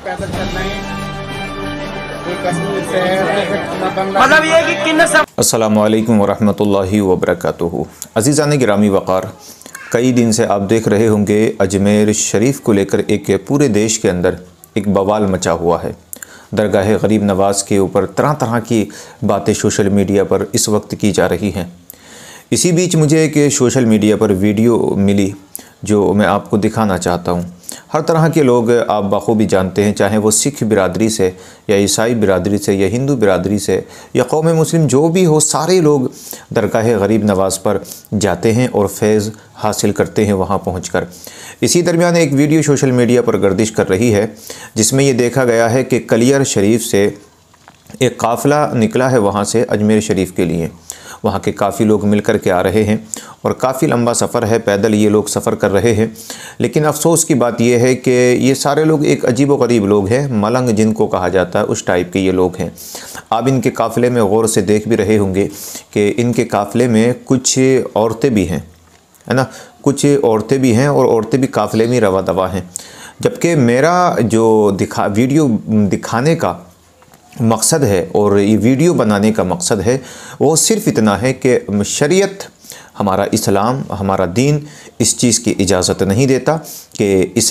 पैदल चल रहे हैं। मतलब ये कि किन्न सब अस्सलामु अलैकुम वरहमतुल्लाहि वबरकातुहू। अज़ीज़ान गिरामी वक़ार, कई दिन से आप देख रहे होंगे अजमेर शरीफ को लेकर एक पूरे देश के अंदर एक बवाल मचा हुआ है। दरगाह गरीब नवाज़ के ऊपर तरह तरह की बातें सोशल मीडिया पर इस वक्त की जा रही हैं। इसी बीच मुझे एक सोशल मीडिया पर वीडियो मिली जो मैं आपको दिखाना चाहता हूँ। हर तरह के लोग आप बखूबी जानते हैं, चाहे वो सिख बिरादरी से या ईसाई बिरादरी से या हिंदू बिरादरी से या कौम मुस्लिम जो भी हो, सारे लोग दरगाह गरीब नवाज़ पर जाते हैं और फैज़ हासिल करते हैं वहाँ पहुँचकर। इसी दरमियान एक वीडियो सोशल मीडिया पर गर्दिश कर रही है जिसमें ये देखा गया है कि कलियर शरीफ से एक काफ़िला निकला है वहाँ से अजमेर शरीफ के लिए। वहाँ के काफ़ी लोग मिल कर के आ रहे हैं और काफ़ी लंबा सफ़र है, पैदल ये लोग सफ़र कर रहे हैं। लेकिन अफसोस की बात यह है कि ये सारे लोग एक अजीब व गरीब लोग हैं, मलंग जिनको कहा जाता है, उस टाइप के ये लोग हैं। आप इनके काफ़िले में गौर से देख भी रहे होंगे कि इनके काफ़िले में कुछ औरतें भी हैं, है ना, कुछ औरतें भी हैं और औरतें भी काफ़िले में रवा दवा हैं। जबकि मेरा जो वीडियो दिखाने का मकसद है और ये वीडियो बनाने का मकसद है वो सिर्फ़ इतना है कि शरीयत, हमारा इस्लाम, हमारा दीन इस चीज़ की इजाज़त नहीं देता कि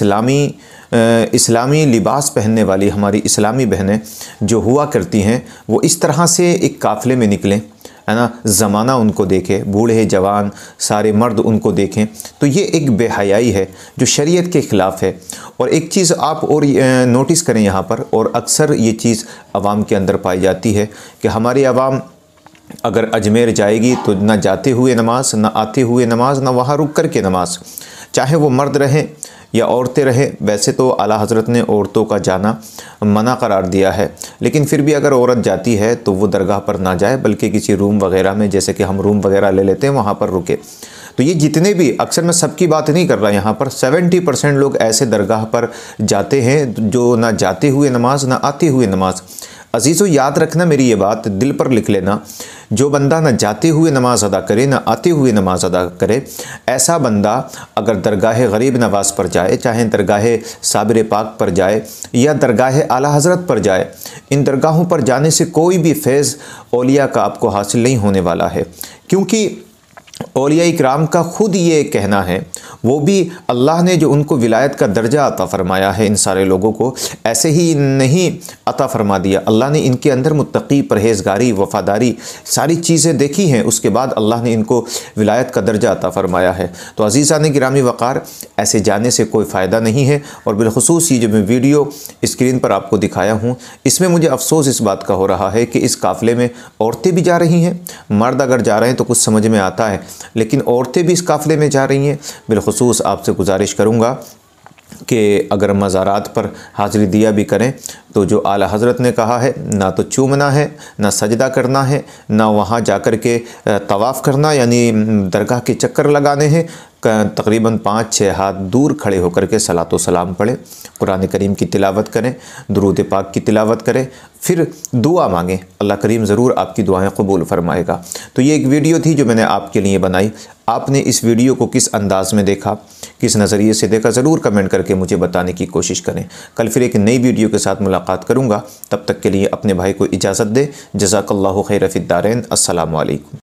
इस्लामी लिबास पहनने वाली हमारी इस्लामी बहनें जो हुआ करती हैं वो इस तरह से एक काफ़िले में निकलें, है ना, ज़माना उनको देखे, बूढ़े जवान सारे मर्द उनको देखें, तो ये एक बेहयाई है जो शरीयत के ख़िलाफ़ है। और एक चीज़ आप और नोटिस करें यहाँ पर, और अक्सर ये चीज़ आवाम के अंदर पाई जाती है कि हमारी आवाम अगर अजमेर जाएगी तो ना जाते हुए नमाज, ना आते हुए नमाज, ना वहाँ रुक कर के नमाज, चाहे वो मर्द रहें या औरतें रहें। वैसे तो आला हज़रत ने औरतों का जाना मना करार दिया है, लेकिन फिर भी अगर औरत जाती है तो वो दरगाह पर ना जाए बल्कि किसी रूम वगैरह में, जैसे कि हम रूम वगैरह ले लेते हैं, वहाँ पर रुके। तो ये जितने भी, अक्सर मैं सबकी बात नहीं कर रहा यहाँ पर, 70% लोग ऐसे दरगाह पर जाते हैं जो ना जाते हुए नमाज, ना आते हुए नमाज। अजीज़ों, याद रखना मेरी ये बात, दिल पर लिख लेना, जो बंदा ना जाते हुए नमाज अदा करे ना आते हुए नमाज अदा करे, ऐसा बंदा अगर दरगाह गरीब नवाज़ पर जाए, चाहे दरगाह साबिर पाक पर जाए या दरगाह आला हज़रत पर जाए, इन दरगाहों पर जाने से कोई भी फैज़ औलिया का आपको हासिल नहीं होने वाला है। क्योंकि औलिया इकराम का ख़ुद ये कहना है, वो भी अल्लाह ने जो उनको विलायत का दर्जा अता फ़रमाया है इन सारे लोगों को, ऐसे ही नहीं अता फ़रमा दिया। अल्लाह ने इनके अंदर मुत्तकी, परहेज़गारी, वफ़ादारी सारी चीज़ें देखी हैं, उसके बाद अल्लाह ने इनको विलायत का दर्जा अता फ़रमाया है। तो अज़ीज़ान गिरामी वक़ार, ऐसे जाने से कोई फ़ायदा नहीं है। और बिलख़ुसूस ये जो मैं वीडियो स्क्रीन पर आपको दिखाया हूँ, इसमें मुझे अफसोस इस बात का हो रहा है कि इस काफ़िले में औरतें भी जा रही हैं। मर्द अगर जा रहे हैं तो कुछ समझ में आता है, लेकिन औरतें भी इस काफ़िले में जा रही हैं। बिलख़ुसूस आपसे गुजारिश करूँगा कि अगर मज़ारात पर हाज़िरी दिया भी करें तो जो आला हज़रत ने कहा है, ना तो चूमना है, ना सजदा करना है, ना वहाँ जाकर के तवाफ़ करना यानी दरगाह के चक्कर लगाने हैं, तकरीबन 5-6 हाथ दूर खड़े होकर के सलातो सलाम पढ़ें, कुरान करीम की तिलावत करें, दुरूद पाक की तिलावत करें, फिर दुआ मांगें। अल्लाह करीम ज़रूर आपकी दुआएं कबूल फ़रमाएगा। तो ये एक वीडियो थी जो मैंने आपके लिए बनाई। आपने इस वीडियो को किस अंदाज़ में देखा, किस नज़रिए से देखा, ज़रूर कमेंट करके मुझे बताने की कोशिश करें। कल फिर एक नई वीडियो के साथ मुलाकात करूँगा। तब तक के लिए अपने भाई को इजाज़त दे। जज़ाकल्लाहु खैर फ़िद्दारैन। अस्सलामु अलैकुम।